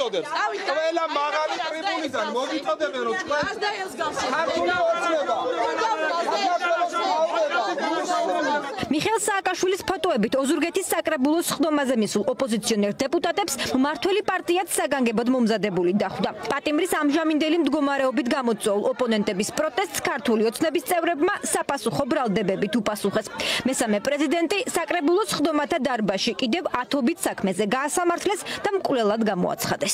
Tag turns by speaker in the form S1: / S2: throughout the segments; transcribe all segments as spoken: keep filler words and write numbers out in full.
S1: მოგიწოდებს. ყველა მაღალი ტრიბუნიდან მოგიწოდებენ რომ თქვენ ქართული ოცნება.
S2: მიხეილ სააკაშვილის ფოტოებით ოზურგეთის საკრებულოს ხდომაზე მისულ ოპოზიციონერ დეპუტატებს მმართველი პარტიაც საგანგებოდ მომზადებული დახვდა. პატიმრის ამჟამინდელი მდგომარეობით გამოწვეულ ოპონენტების პროტესტს ქართული ოცნების წევრებმა საპასუხო ბრალდებებით უპასუხეს. მესამე პრეზიდენტი საკრებულოს ხდომათა დარბაზში კიდევ ათობით საქმეზე გაასამართლეს და მკვლელად გამოაცხადეს.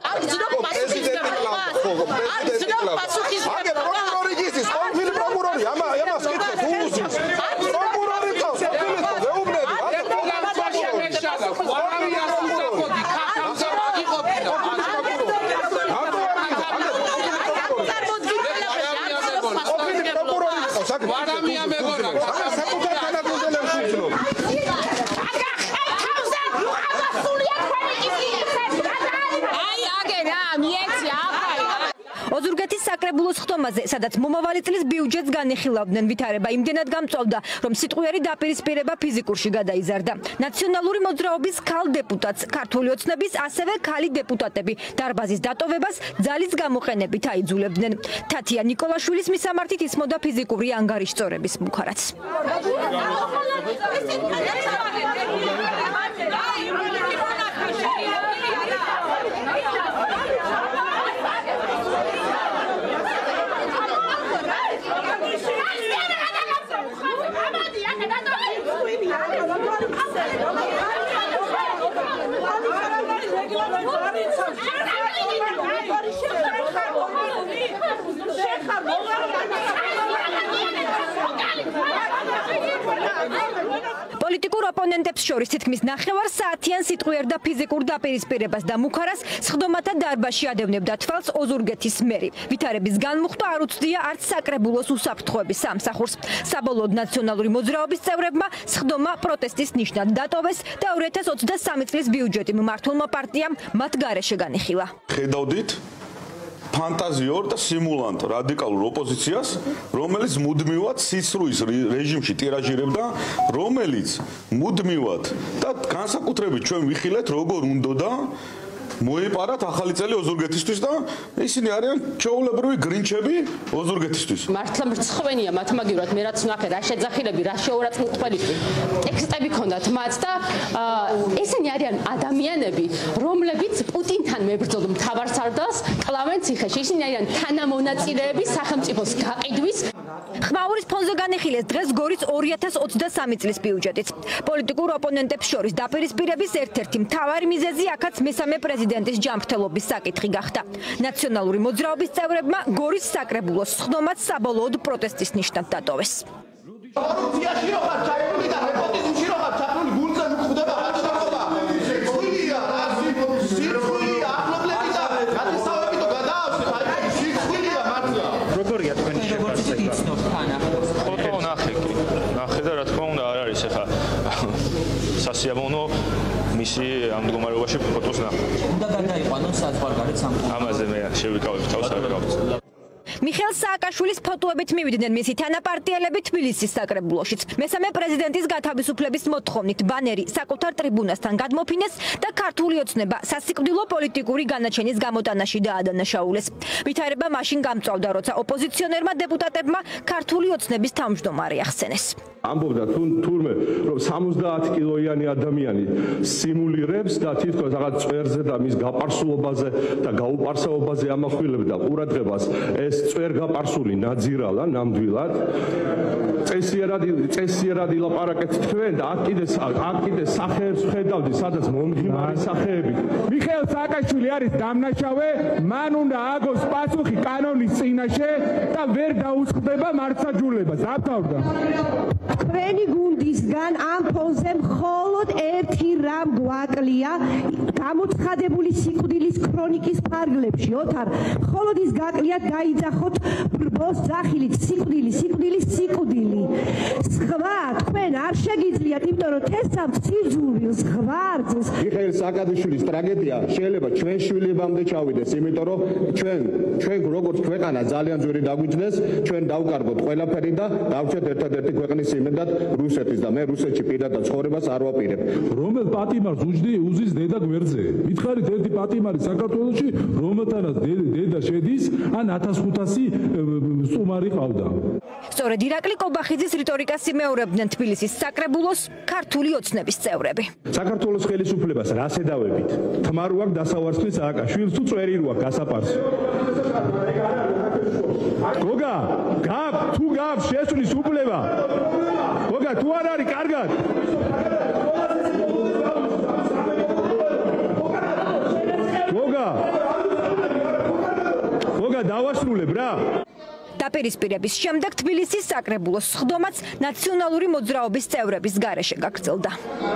S2: ოზურგეთის საკრებულოს ხდომაზე, სადაც მომავალი წლის ბიუჯეტს განიხილავდნენ, ვითარება იმდენად გამწვავდა, რომ სიტყვიერი დაპირისპირება ფიზიკურში გადაიზარდა. ნაციონალური მოძრაობის ქალ დეპუტატს, ქართული ოცნების ასევე ქალი დეპუტატები დარბაზის დატოვებას ძალის გამოყენებით აიძულებდნენ. თათია ნიკოლაშვილის მისამართით ისმოდა ფიზიკური ანგარიშწორების მუქარაც. პოლიტიკურ ოპონენტებს შორის თითქმის ნახევარ საათიან სიტყვიერ და ფიზიკურ დაპირისპირებას და მუქარას სხდომათა დარბაზში ადევნებდა თვალს ოზურგეთის მერი. ვითარების განმუხტვა არ უცდია არც საკრებულოს უსაფრთხოების სამსახურს. საბოლოოდ ნაციონალური მოძრაობის წევრებმა სხდომა პროტესტის ნიშნად დატოვეს და ორი ათას ოცდასამი წლის ბიუჯეტი მმართველმა პარტიამ მათ გარეშე განიხილა.
S3: ხედავდით ფანტაზიურ და სიმულანტ რადიკალურ ოპოზიციას, რომელიც მუდმივად სისხლის რეჟიმში ტირაჟირებდა, რომელიც მუდმივად და განსაკუთრებით ჩვენ ვიხილეთ, როგორ უნდოდა მოეპარათ ახალი წელი ოზურგეთისთვის და ისინი არიან ჩვეულებრივი გრინჩები ოზურგეთისთვის.
S4: მართლა მრცხვენია მათ მაგივრად მე რაც ვნახე რა შეძახილები, რა შეურაცხმყოფელი ტექსტები ქონდათ მათ და ესენი არიან ადამიანები, რომლებიც პუტინთან მებრძოლ მთავარ სარდალს კლავენ ციხეში. ისინი არიან თანამონაწილეები სახელმწიფოს გაყიდვის.
S2: ხმაურის ფონზე განიხილეს დღეს გორის ორი ათას ოცდასამი წლის ბიუჯეტიც. პოლიტიკურ ოპონენტებს შორის დაპირისპირების ერთ-ერთი მთავარი მიზეზი აქაც მესამე პრეზიდენტის ჯანმრთელობის საკითხი გახდა. ნაციონალური მოძრაობის წევრებმა გორის საკრებულოს სხდომაც საბოლოოდ პროტესტის ნიშნად დატოვეს.
S5: სასიამოვნო მისი ამ მდგომარეობაში ფოტოს ნახე. უნდა გადაიყვანოს საზღვარგარეთ სამყარო. ამაზე მე შევიკავებ თავს არ გავწევ.
S2: მიხეილ სააკაშვილის ფოტოებით მივიდნენ მისი თანაპარტიელები თბილისის საკრებულოშიც. მესამე პრეზიდენტის გათავისუფლების მოთხოვნით ბანერი საკუთარ ტრიბუნასთან გადმოფინეს და ქართული ოცნება სასიკვდილო პოლიტიკური განაჩენის გამოტანაში დაადანაშაულეს. ვითარება მაშინ გამწვავდა, როცა ოპოზიციონერმა დეპუტატებმა ქართული ოცნების თავმჯდომარე ახსენეს.
S6: ამბობდა თურმე რომ სამოცდაათი კილოიანი ადამიანი სიმულირებს და თითქოს რაღაც წვერზე და მის გაპარსულობაზე და გაუპარსაობაზე ამახვილებდა ყურადღებას. ეს წვერგაპარსული ნაძირალა ნამდვილად წესიერად წესიერად ილაპარაკეთ თქვენ და აქ კიდე აქ კიდე სახეებს ხედავდი სადაც მომღიმარი სახეები.
S7: მიხეილ სააკაშვილი არის დამნაშავე, მან უნდა ააგოს პასუხი კანონის წინაშე და ვერ დაუსხდება მართლმსაჯულებას. აფთავდა.
S8: თქვენი გუნდისგან ამ ფონზე მხოლოდ ერთი რამ გვაკლია გამოცხადებული სიკვდილის ქრონიკის ფარგლებში. ოთარ, მხოლოდ ის გაკლია დაიძახოთ ბრბოს ძახილით სიკვდილი, სიკვდილი, სიკვდილი. სხვა თქვენ არ შეგიძლიათ, იმიტომ რომ თესავთ სიძულვილს, ღვარძს.
S9: მიხეილ სააკაშვილის ტრაგედია შეიძლება ჩვენ შვილებამდე ჩავიდეს, იმიტომ რომ ჩვენ ჩვენ როგორც ქვეყანა ძალიან ძვირი დაგვიჯდეს, ჩვენ დავკარგოთ ყველაფერი და დავჭერთ ერთადერთი ქვეყნის იმედად რუსეთის და მე რუსეთში პირადად ცხოვრებას არ ვაპირებ.
S7: რომელ პატიმარს უჯდი უზის დედა გვერდზე? მითხარით ერთი პატიმარი საქართველოში, რომელთანაც დედა შედის, ან ათას ხუთასი სტუმარი ყავდა.
S2: სწორედ ირაკლი კობახიძის რიტორიკას იმეორებდნენ თბილისის საკრებულოს ქართული ოცნების წევრები.
S6: საქართველოს ხელისუფლებას რას ედავებით? თმარ ვაქვს დასავარცხლის სააკაშვილს თუ წვერი ვაქვს გასაპარს? გოგა, გაბ, თუ გაბ შესulis უფლება. გოგა, თუ არ არის კარგად? გოგა. გოგა, დავასრულებ რა.
S2: დაპირისპირების შემდეგ თბილისის საკრებულოს სხდომაც ნაციონალური მოძრაობის წევრების გარეშე გაგრძელდა.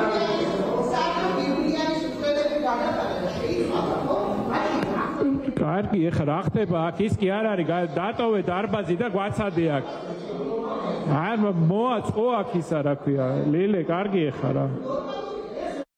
S7: კარგი, ეხლა რა ხდება აქ? ის კი არ არის, დატოვე დარბაზი და გვაცადე აქ. არ მოაწყო აქ ისა რა ქვია, ლილე, კარგი ეხლა რა.